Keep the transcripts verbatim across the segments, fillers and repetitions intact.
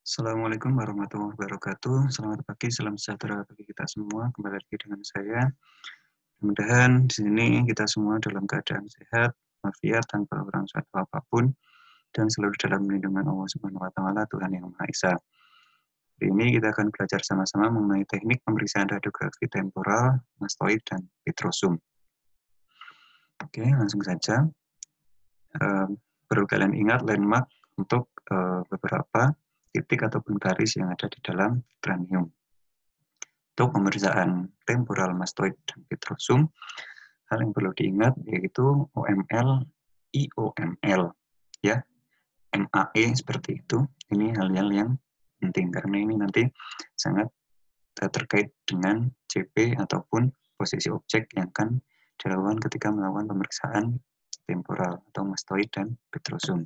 Assalamualaikum warahmatullahi wabarakatuh. Selamat pagi, salam sejahtera bagi kita semua. Kembali lagi dengan saya. Mudah-mudahan di sini kita semua dalam keadaan sehat, walafiat, tanpa kurang suatu apapun, dan selalu dalam lindungan Allah Subhanahu wa Ta'ala, Tuhan Yang Maha Esa. Hari ini kita akan belajar sama-sama mengenai teknik pemeriksaan radiografi temporal, mastoid, dan petrosum. Oke, langsung saja. Uh, perlu kalian ingat landmark untuk uh, beberapa titik ataupun garis yang ada di dalam kranium. Untuk pemeriksaan temporal, mastoid, dan petrosum, hal yang perlu diingat yaitu O M L, I O M L, ya, M A E seperti itu. Ini hal-hal yang penting karena ini nanti sangat terkait dengan C P ataupun posisi objek yang akan dilakukan ketika melakukan pemeriksaan temporal atau mastoid dan petrosum.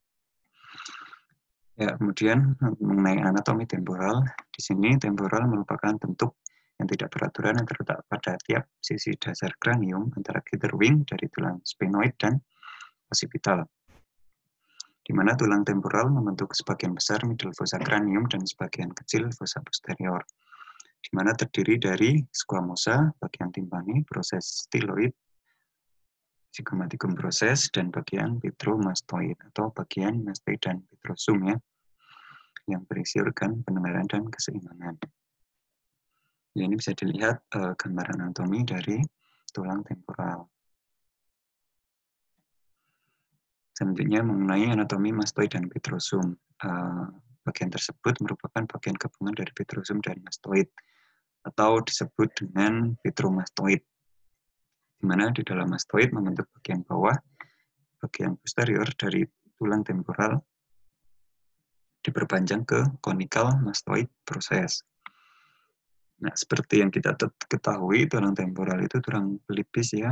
Ya, kemudian mengenai anatomi temporal, di sini temporal merupakan bentuk yang tidak beraturan yang terletak pada tiap sisi dasar kranium antara gitter wing dari tulang sphenoid dan occipital, di mana tulang temporal membentuk sebagian besar middle fossa kranium dan sebagian kecil fossa posterior, di mana terdiri dari squamosa, bagian timpani, proses styloid, zygomaticum proses, dan bagian petromastoid atau bagian mastoid dan petrosum, ya, yang berisi organ pendengaran dan keseimbangan. Ya, ini bisa dilihat uh, gambar anatomi dari tulang temporal. Selanjutnya mengenai anatomi mastoid dan petrosum. Uh, bagian tersebut merupakan bagian gabungan dari petrosum dan mastoid, atau disebut dengan petromastoid, di mana di dalam mastoid membentuk bagian bawah, bagian posterior dari tulang temporal diperpanjang ke konikal mastoid proses. Nah, seperti yang kita ketahui, tulang temporal itu tulang pelipis, ya,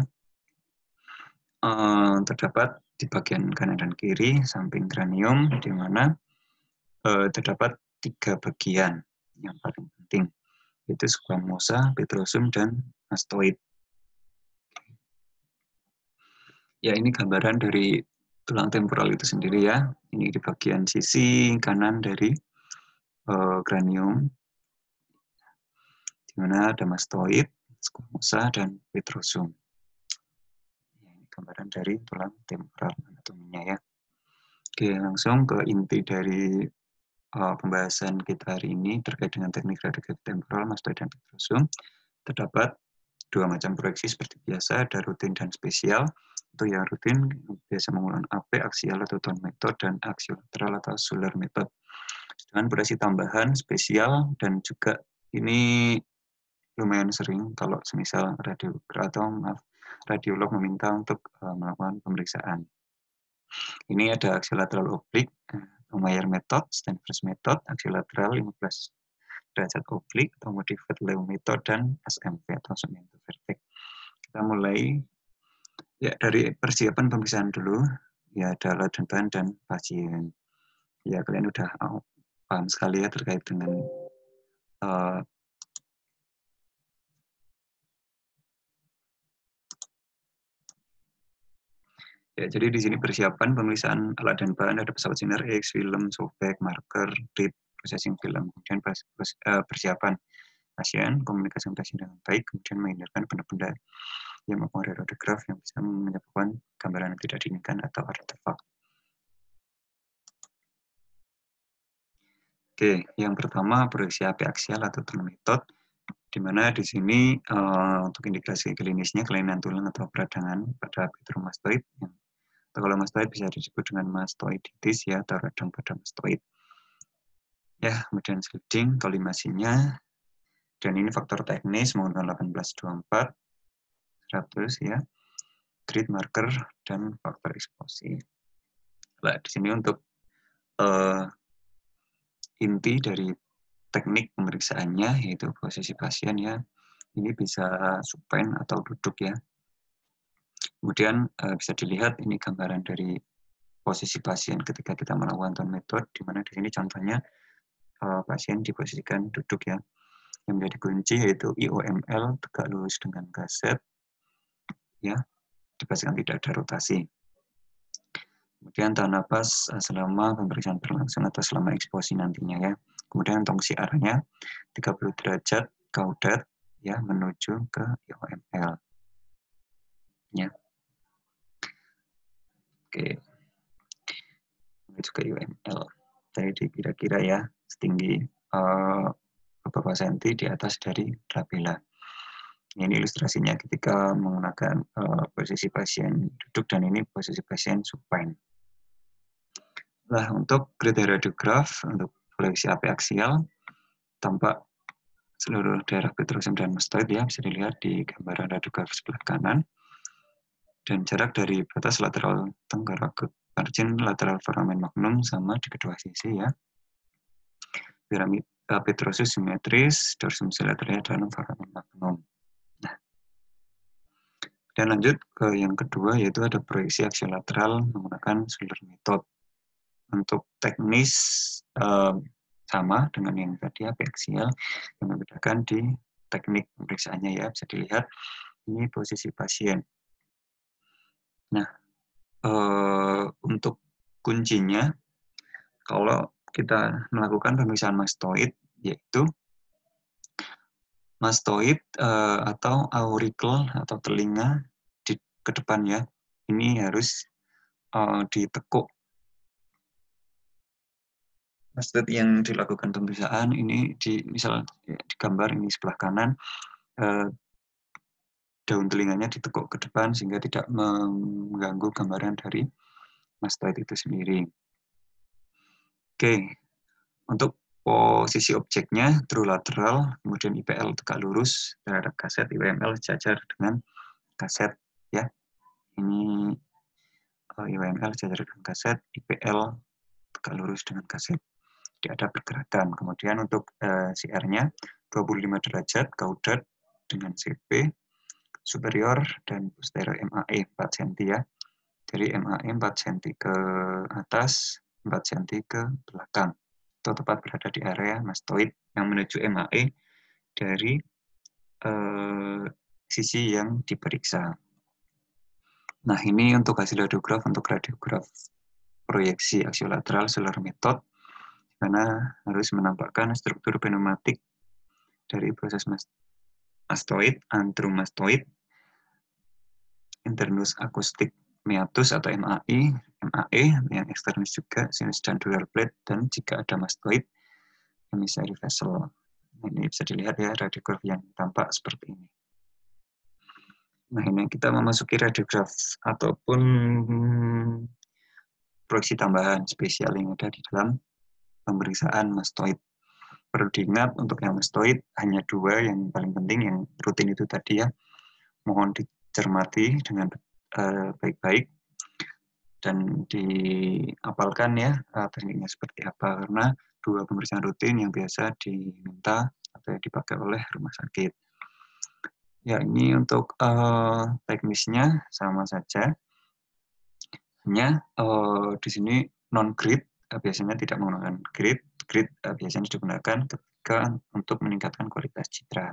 uh, terdapat di bagian kanan dan kiri samping kranium, di mana uh, terdapat tiga bagian yang paling penting, yaitu squamosa, petrosum, dan mastoid. Ya, ini gambaran dari tulang temporal itu sendiri, ya. Ini di bagian sisi kanan dari uh, kranium, di mana ada mastoid, squamosa, dan petrosum. Ini gambaran dari tulang temporal anatominya, ya. Oke, langsung ke inti dari uh, pembahasan kita hari ini terkait dengan teknik radiografi temporal, mastoid, dan petrosum. Terdapat dua macam proyeksi seperti biasa, ada rutin dan spesial. Untuk yang rutin biasa menggunakan A P, axial atau tone method, dan axiolateral atau solar method. Dengan proyeksi tambahan spesial, dan juga ini lumayan sering kalau semisal radio atau maaf, radiolog meminta untuk uh, melakukan pemeriksaan. Ini ada axiolateral oblik, Mayer method, Stanford method, axiolateral lima belas derajat oblik atau modified Leo method, dan S M V atau segmental vertex. Kita mulai ya dari persiapan pemeriksaan dulu, ya, ada alat dan bahan dan pasien. Ya, kalian udah oh, paham sekali ya terkait dengan uh, ya, jadi di sini persiapan pemeriksaan alat dan bahan ada pesawat sinar X, film, sobek, marker, dip, processing film, kemudian persiapan pasien, komunikasi pasien dengan baik, kemudian menghindarkan benda-benda yang mempengaruhi radiograf yang bisa menyebabkan gambaran yang tidak diinginkan atau artefak. Oke, yang pertama proyeksi A P aksial atau tone method, di mana di sini uh, untuk indikasi klinisnya kelainan tulang atau peradangan pada petromastoid, yang, atau kalau mastoid bisa disebut dengan mastoiditis, ya, atau radang pada mastoid. Ya, kemudian sliding, kolimasinya, dan ini faktor teknis menggunakan delapan belas dua puluh empat, seratus, ya, grid marker, dan faktor eksposi. Nah, di sini untuk uh, inti dari teknik pemeriksaannya yaitu posisi pasien, ya, ini bisa supine atau duduk, ya. Kemudian uh, bisa dilihat ini gambaran dari posisi pasien ketika kita melakukan tone method, di mana di sini contohnya uh, pasien diposisikan duduk, ya. Yang menjadi kunci yaitu I O M L tegak lurus dengan kaset, ya, dipastikan tidak ada rotasi. Kemudian tahan napas selama pemeriksaan berlangsung atau selama eksposi nantinya ya. Kemudian untuk C R-nya tiga puluh derajat kaudat ya menuju ke I O M L. Ya. Oke. Menuju ke I O M L. Tadi kira-kira ya setinggi uh, beberapa senti di atas dari labella. Ini ilustrasinya ketika menggunakan uh, posisi pasien duduk dan ini posisi pasien supine. Nah, untuk kriteria radiograf untuk proyeksi A P aksial tampak seluruh daerah petrosum dan mastoid ya bisa dilihat di gambaran radiograf sebelah kanan dan jarak dari batas lateral tenggorok ke margin lateral foramen magnum sama di kedua sisi ya. Piramid uh, petrosus simetris, dorsum silateralnya dalam foramen magnum. Nah, dan lanjut ke yang kedua yaitu ada proyeksi aksial lateral menggunakan Schiller method. Untuk teknis uh, sama dengan yang tadi A P aksial, yang membedakan di teknik pemeriksaannya ya bisa dilihat ini posisi pasien. Nah, uh, untuk kuncinya kalau kita melakukan pemeriksaan mastoid yaitu mastoid uh, atau auricle atau telinga di ke depan ya. Ini harus uh, ditekuk. Mastoid yang dilakukan pemeriksaan ini di misal ya, di gambar ini sebelah kanan uh, daun telinganya ditekuk ke depan sehingga tidak mengganggu gambaran dari mastoid itu sendiri. Oke, untuk posisi objeknya true lateral, kemudian I P L tegak lurus terhadap kaset, I W M L sejajar dengan kaset ya. Ini uh, I W M L sejajar dengan kaset, I P L tegak lurus dengan kaset. Tidak ada pergerakan. Kemudian untuk uh, C R-nya dua puluh lima derajat kaudat dengan C P superior dan posterior M A E empat sentimeter ya. Jadi M A E empat sentimeter ke atas, empat sentimeter ke belakang. Itu tepat berada di area mastoid yang menuju M A E dari eh, sisi yang diperiksa. Nah, ini untuk hasil radiograf untuk radiograf proyeksi aksiolateral Schiller method, di mana harus menampakkan struktur pneumatik dari proses mastoid, antrumastoid, internus akustik meatus atau M A I, M A E yang eksternis juga, sinus dan dural plate, dan jika ada mastoid, emissary vessel. Ini bisa dilihat ya radiograf yang tampak seperti ini. Nah, ini kita memasuki radiograf ataupun proyeksi tambahan spesial yang ada di dalam pemeriksaan mastoid. Perlu diingat untuk yang mastoid hanya dua yang paling penting, yang rutin itu tadi ya. Mohon dicermati dengan baik-baik uh, dan diapalkan ya uh, tekniknya seperti apa, karena dua pemeriksaan rutin yang biasa diminta atau yang dipakai oleh rumah sakit. Ya, ini untuk uh, teknisnya sama saja. Hanya uh, di sini non-grid uh, biasanya tidak menggunakan grid. Grid uh, biasanya digunakan ketika untuk meningkatkan kualitas citra.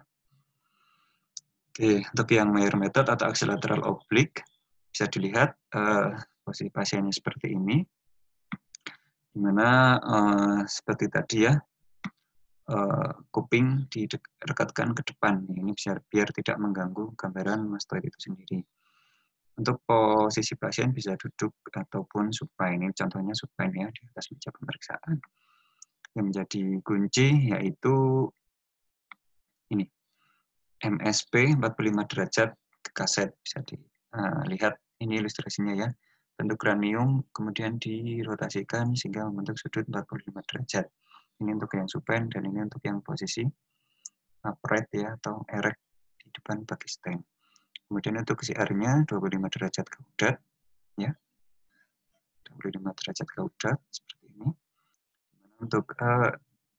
Oke, untuk yang Mayer method atau axial-lateral oblique bisa dilihat uh, posisi pasiennya seperti ini, di mana uh, seperti tadi ya. Uh, kuping didekatkan ke depan. Ini biar, biar tidak mengganggu gambaran mastoid itu sendiri. Untuk posisi pasien bisa duduk ataupun supine. Ini contohnya supine ya di atas meja pemeriksaan. Yang menjadi kunci yaitu ini M S P empat puluh lima derajat ke kaset. Bisa dilihat uh, ini ilustrasinya ya. Bentuk kranium kemudian dirotasikan sehingga membentuk sudut empat puluh lima derajat. Ini untuk yang supine dan ini untuk yang posisi upright ya atau erect di depan bagi stand. Kemudian untuk C R-nya dua puluh lima derajat kaudat ya. dua puluh lima derajat kaudat seperti ini. Untuk uh,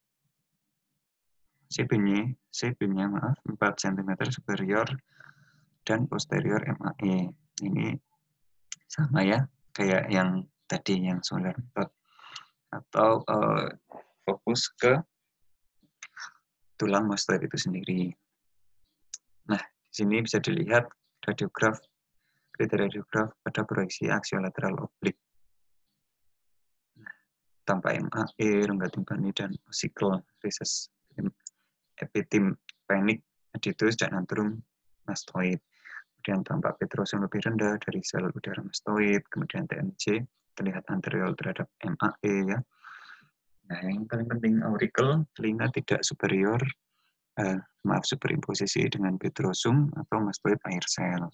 C P-nya, C P-nya maaf empat sentimeter superior dan posterior M A E. Ini sama ya kayak yang tadi yang Schiller method atau uh, fokus ke tulang mastoid itu sendiri. Nah, di sini bisa dilihat radiograf, kriteria radiograf pada proyeksi aksiolateral oblique. tanpa M A E, rongga timpani, dan osicle, reses epitympanic adductus, dan antrum mastoid. Kemudian tampak petrosum lebih rendah dari sel udara mastoid, kemudian T M J terlihat anterior terhadap M A E ya. Nah, yang paling penting auricle, telinga tidak superior, eh, maaf superimposisi dengan petrosum atau mastoid air sel.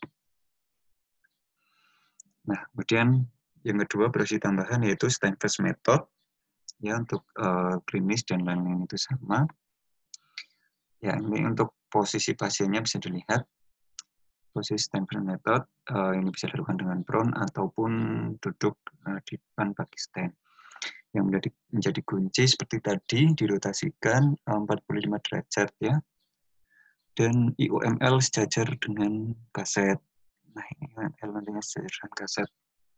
Nah, kemudian yang kedua beroperasi tambahan yaitu Steinfurst method ya untuk uh, klinis dan lain-lain itu sama. Ya, ini untuk posisi pasiennya bisa dilihat. Posisi Steinfurst method uh, ini bisa dilakukan dengan prone ataupun duduk uh, di depan bagi stand. Yang menjadi, menjadi kunci seperti tadi dirotasikan uh, empat puluh lima derajat ya. Dan I O M L sejajar dengan kaset. Nah, ini I O M L nantinya sejajar dengan kaset.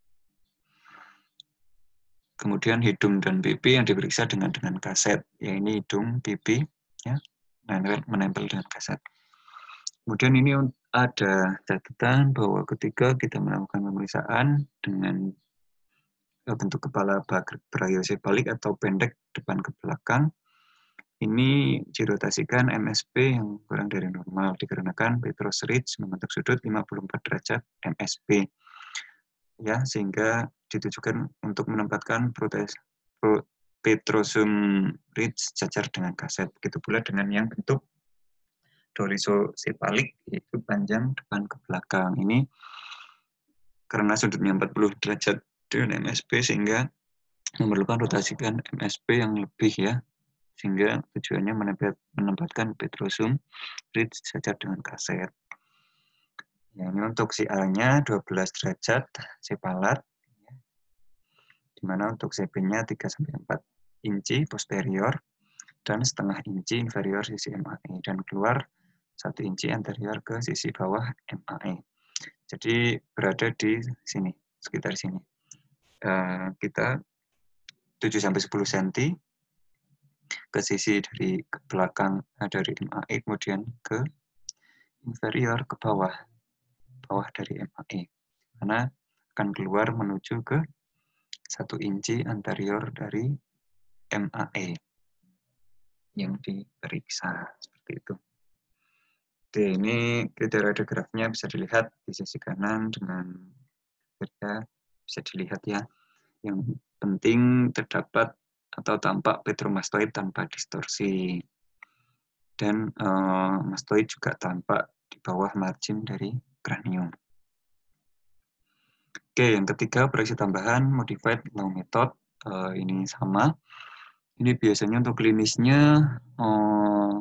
Kemudian hidung dan pipi yang diperiksa dengan dengan kaset. Ya, ini hidung, pipi, ya, menempel, menempel dengan kaset. Kemudian ini ada catatan bahwa ketika kita melakukan pemeriksaan dengan bentuk kepala brachiosepalik atau pendek depan ke belakang, ini dirotasikan M S P yang kurang dari normal dikarenakan Petrus Ridge membentuk sudut lima puluh empat derajat M S P. Ya, sehingga ditujukan untuk menempatkan protes pro, Petrosum Ridge sejajar dengan kaset. Begitu pula dengan yang bentuk dorsosepalik, yaitu panjang depan ke belakang. Ini karena sudutnya empat puluh derajat dengan M S P sehingga memerlukan rotasikan M S P yang lebih ya, sehingga tujuannya menempatkan Petrosum Ridge sejajar dengan kaset. Ya, ini untuk si A-nya dua belas derajat sepalat, ya, di mana untuk C P-nya tiga sampai empat inci posterior dan setengah inci inferior sisi M A E, dan keluar satu inci anterior ke sisi bawah M A E. Jadi berada di sini, sekitar sini. Uh, kita tujuh sampai sepuluh sentimeter ke sisi dari ke belakang dari M A E, kemudian ke inferior ke bawah, bawah dari M A E. Karena akan keluar menuju ke satu inci anterior dari M A E yang diperiksa, seperti itu. Oke, ini kriteria radiografnya bisa dilihat di sisi kanan dengan kriteria bisa dilihat ya. Yang penting terdapat atau tampak petromastoid tanpa distorsi. Dan uh, mastoid juga tampak di bawah margin dari kranium. Oke, yang ketiga proyeksi tambahan modified Low method. Uh, ini sama. Ini biasanya untuk klinisnya uh,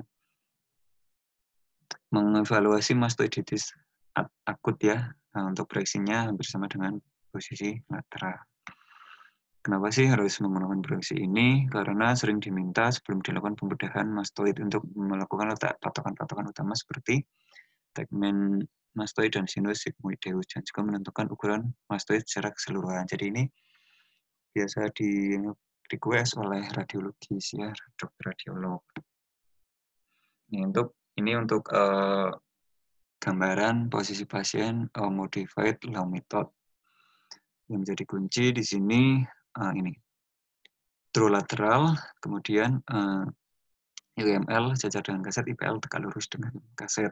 mengevaluasi mastoiditis akut ya. Nah, untuk proyeksinya hampir sama dengan posisi lateral. Kenapa sih harus menggunakan proyeksi ini? Karena sering diminta sebelum dilakukan pembedahan mastoid untuk melakukan letak patokan-patokan utama seperti segmen mastoid dan sinus sigmoideus, dan juga menentukan ukuran mastoid secara keseluruhan. Jadi ini biasa di request oleh radiologis ya, dokter radiolog. Ini untuk ini untuk uh, gambaran posisi pasien uh, modified Low method. Yang menjadi kunci di sini uh, ini trolateral, kemudian uh, U M L sejajar dengan kaset, I P L tegak lurus dengan kaset.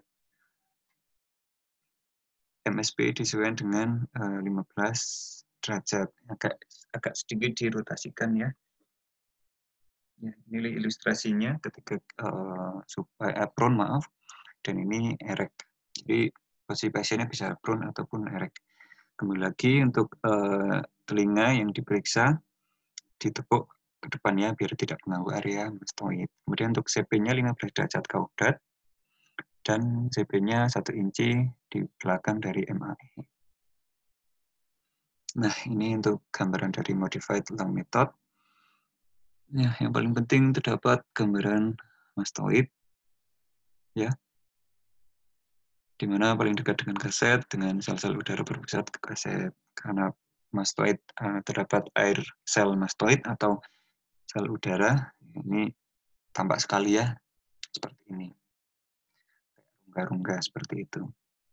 M S P disesuaikan dengan uh, lima belas derajat, agak agak sedikit dirotasikan ya. Ya, ini ilustrasinya ketika uh, supaya uh, prone maaf, dan ini erect. Jadi posisi pasiennya bisa prone ataupun erect. Kembali lagi untuk uh, telinga yang diperiksa ditepuk ke depannya biar tidak mengganggu area mastoid. Kemudian untuk C P-nya lima belas derajat kaudat dan C P-nya satu inci di belakang dari M A E. Nah, ini untuk gambaran dari modified Low method. Ya, yang paling penting terdapat gambaran mastoid, ya, di mana paling dekat dengan kaset dengan sel-sel udara berpusat ke kaset. Karena mastoid uh, terdapat air sel mastoid atau sel udara, ini tampak sekali ya, seperti ini, rongga-rongga seperti itu.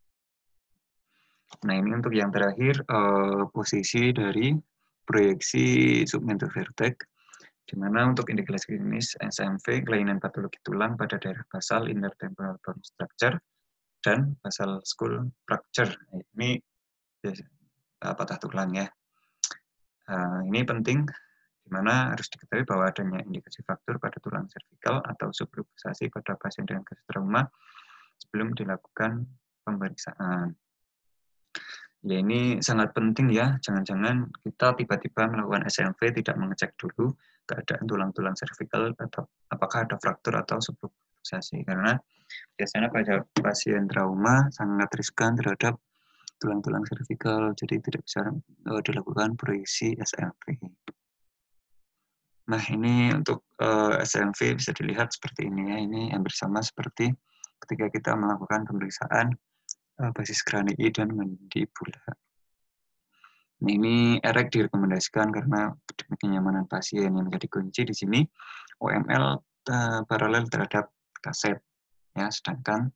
Nah, ini untuk yang terakhir uh, posisi dari proyeksi submental vertex. Di mana untuk indikasi klinis S M V, kelainan patologi tulang pada daerah basal, intertemporal bone structure, dan basal skull fracture. Ini patah tulang ya. Uh, ini penting, di mana harus diketahui bahwa adanya indikasi fraktur pada tulang servikal atau subluxasi pada pasien dengan kasus trauma sebelum dilakukan pemeriksaan. Ya, ini sangat penting ya, jangan-jangan kita tiba-tiba melakukan S M V tidak mengecek dulu keadaan tulang-tulang servikal atau apakah ada fraktur atau subluxasi, karena biasanya pada pasien trauma sangat riskan terhadap tulang-tulang servikal, jadi tidak bisa uh, dilakukan proyeksi S M V. Nah, ini untuk uh, S M V bisa dilihat seperti ini ya, ini hampir sama seperti ketika kita melakukan pemeriksaan uh, basis kranii dan mandibula. Nah, ini erek direkomendasikan karena demi kenyamanan pasien yang menjadi kunci di sini O M L uh, paralel terhadap kaset ya, sedangkan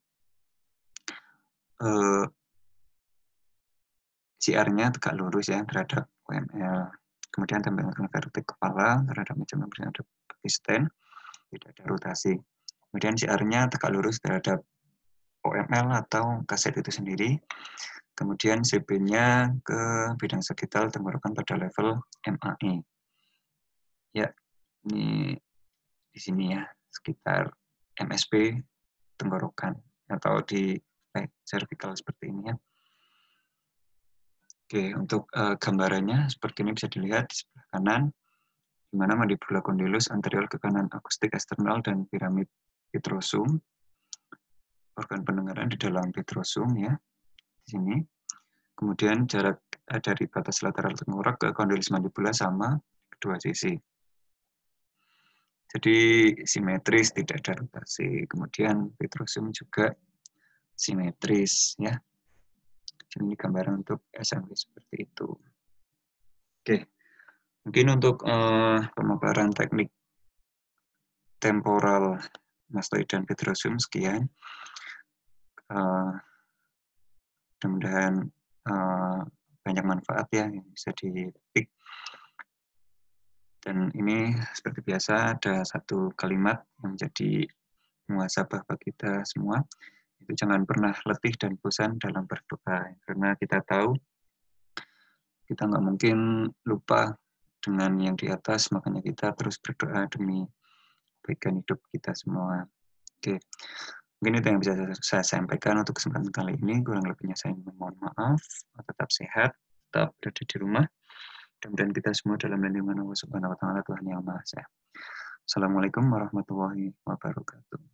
uh, C R-nya tegak lurus ya terhadap O M L. Kemudian tempelkan vertik kepala terhadap meja pemeriksaan bagi stand, tidak ada rotasi. Kemudian C R-nya tegak lurus terhadap O M L atau kaset itu sendiri. Kemudian C B-nya ke bidang sagital tenggorokan pada level M A E. Ya, ini di sini ya, sekitar M S B tenggorokan atau di eh, cervical seperti ini ya. Oke, untuk uh, gambarannya seperti ini bisa dilihat di sebelah kanan, di mana mandibula condylus anterior ke kanan akustik eksternal dan piramid petrosum, organ pendengaran di dalam petrosum ya, di sini. Kemudian jarak dari batas lateral tengkorak ke condylus mandibula sama kedua sisi. Jadi simetris, tidak ada rotasi. Kemudian petrosum juga simetris ya. Ini gambaran untuk S M V seperti itu. Oke, mungkin untuk uh, pemaparan teknik temporal mastoid dan petrosum sekian. Uh, mudah-mudahan uh, banyak manfaat ya yang bisa dipetik. Dan ini seperti biasa ada satu kalimat yang menjadi muhasabah bagi kita semua. Itu jangan pernah letih dan bosan dalam berdoa, karena kita tahu kita nggak mungkin lupa dengan yang di atas, makanya kita terus berdoa demi kebaikan hidup kita semua. Oke, mungkin itu yang bisa saya sampaikan untuk kesempatan kali ini. Kurang lebihnya saya mohon maaf. Tetap sehat, tetap berada di rumah, dan kita semua dalam lindungan Allah Subhanahu wa Ta'ala, Tuhan yang Maha Esa. Assalamualaikum warahmatullahi wabarakatuh.